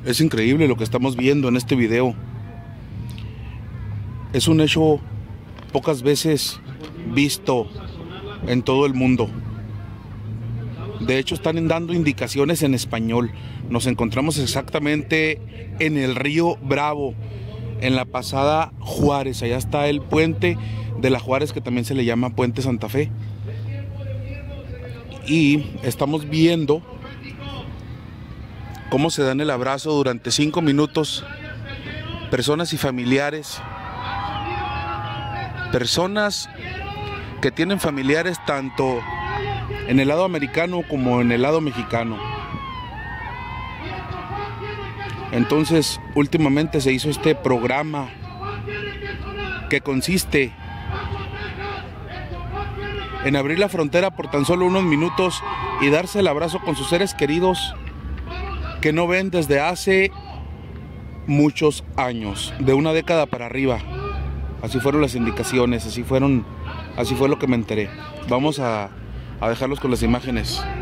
Es increíble lo que estamos viendo en este video. Es un hecho pocas veces visto en todo el mundo. De hecho, están dando indicaciones en español. Nos encontramos exactamente en el río Bravo, en la pasada Juárez. Allá está el puente de la Juárez, que también se le llama Puente Santa Fe. Y estamos viendo cómo se dan el abrazo durante 5 minutos personas y familiares, personas que tienen familiares tanto en el lado americano como en el lado mexicano. Entonces, últimamente se hizo este programa que consiste en abrir la frontera por tan solo unos minutos y darse el abrazo con sus seres queridos que no ven desde hace muchos años, de una década para arriba. Así fueron las indicaciones, así fue lo que me enteré. Vamos a dejarlos con las imágenes.